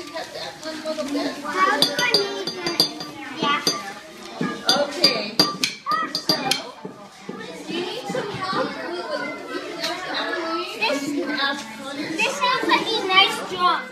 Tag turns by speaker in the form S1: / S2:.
S1: to cut that one little bit?
S2: How do I need it? Yeah.
S1: Okay. So, do you need some help? You can ask Emily, or you can ask Connor.
S2: This sounds like a nice drum.